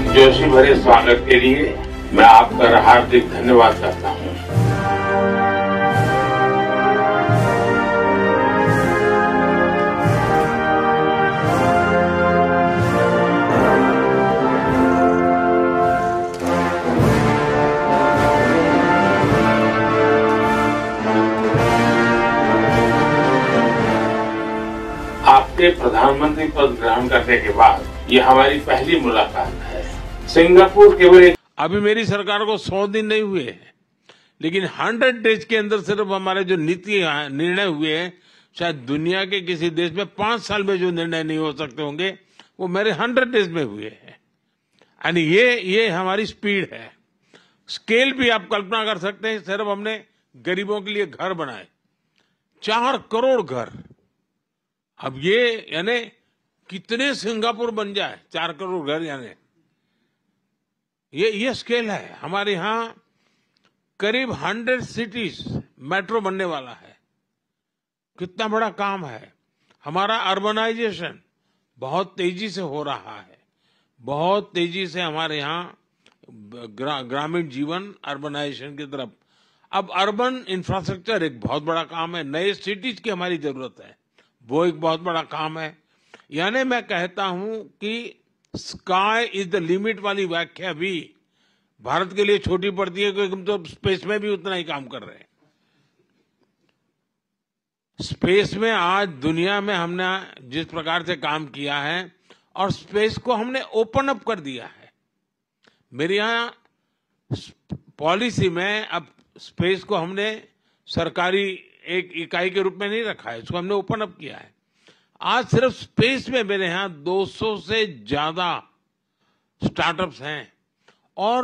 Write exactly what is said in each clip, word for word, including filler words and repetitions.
जोशी भरे स्वागत के लिए मैं आपका हार्दिक धन्यवाद करता हूं। आपके प्रधानमंत्री पद ग्रहण करने के बाद ये हमारी पहली मुलाकात है। सिंगापुर केवल एक अभी मेरी सरकार को सौ दिन नहीं हुए हैं, लेकिन हंड्रेड डेज के अंदर सिर्फ हमारे जो नीति निर्णय हुए हैं, शायद दुनिया के किसी देश में पांच साल में जो निर्णय नहीं हो सकते होंगे वो मेरे हंड्रेड डेज में हुए हैं। यानी ये ये हमारी स्पीड है। स्केल भी आप कल्पना कर सकते हैं। सिर्फ हमने गरीबों के लिए घर बनाए, चार करोड़ घर। अब ये यानी कितने सिंगापुर बन जाए, चार करोड़ घर, यानी ये ये स्केल है। हमारे यहां करीब हंड्रेड सिटीज मेट्रो बनने वाला है। कितना बड़ा काम है। हमारा अर्बनाइजेशन बहुत तेजी से हो रहा है। बहुत तेजी से हमारे यहाँ ग्रा, ग्रामीण जीवन अर्बनाइजेशन की तरफ। अब अर्बन इंफ्रास्ट्रक्चर एक बहुत बड़ा काम है। नए सिटीज की हमारी जरूरत है, वो एक बहुत बड़ा काम है। यानी मैं कहता हूं कि स्काई इज द लिमिट वाली व्याख्या भी भारत के लिए छोटी पड़ती है, क्योंकि हम तो स्पेस में भी उतना ही काम कर रहे हैं। स्पेस में आज दुनिया में हमने जिस प्रकार से काम किया है और स्पेस को हमने ओपन अप कर दिया है। मेरे यहाँ पॉलिसी में अब स्पेस को हमने सरकारी एक इकाई के रूप में नहीं रखा है, इसको हमने ओपन अप किया है। आज सिर्फ स्पेस में मेरे यहाँ दो सौ से ज्यादा स्टार्टअप्स हैं और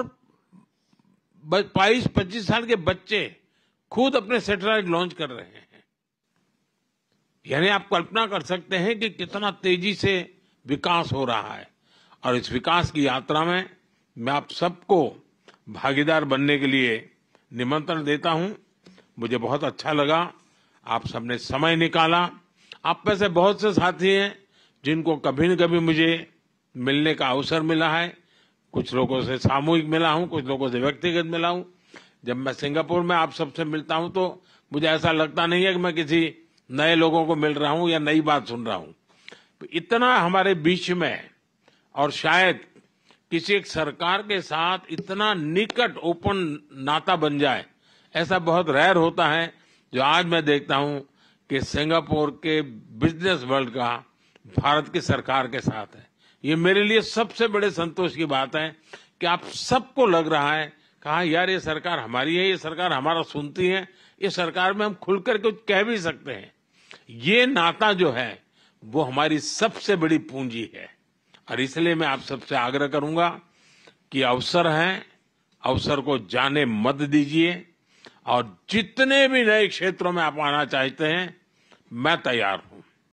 बाईस पच्चीस साल के बच्चे खुद अपने सैटेलाइट लॉन्च कर रहे हैं। यानी आप कल्पना कर सकते हैं कि कितना तेजी से विकास हो रहा है। और इस विकास की यात्रा में मैं आप सबको भागीदार बनने के लिए निमंत्रण देता हूं। मुझे बहुत अच्छा लगा, आप सबने समय निकाला। आप में से बहुत से साथी हैं जिनको कभी न कभी मुझे मिलने का अवसर मिला है। कुछ लोगों से सामूहिक मिला हूं, कुछ लोगों से व्यक्तिगत मिला हूं। जब मैं सिंगापुर में आप सबसे मिलता हूं तो मुझे ऐसा लगता नहीं है कि मैं किसी नए लोगों को मिल रहा हूं या नई बात सुन रहा हूं। इतना हमारे बीच में, और शायद किसी एक सरकार के साथ इतना निकट ओपन नाता बन जाए, ऐसा बहुत रेयर होता है। जो आज मैं देखता हूं कि सिंगापुर के बिजनेस वर्ल्ड का भारत की सरकार के साथ है। ये मेरे लिए सबसे बड़े संतोष की बात है कि आप सबको लग रहा है कहा यार ये सरकार हमारी है, ये सरकार हमारा सुनती है, ये सरकार में हम खुलकर कुछ कह भी सकते हैं। ये नाता जो है वो हमारी सबसे बड़ी पूंजी है। और इसलिए मैं आप सबसे आग्रह करूंगा कि अवसर है, अवसर को जाने मत दीजिए। और जितने भी नए क्षेत्रों में आप आना चाहते हैं, मैं तैयार हूं।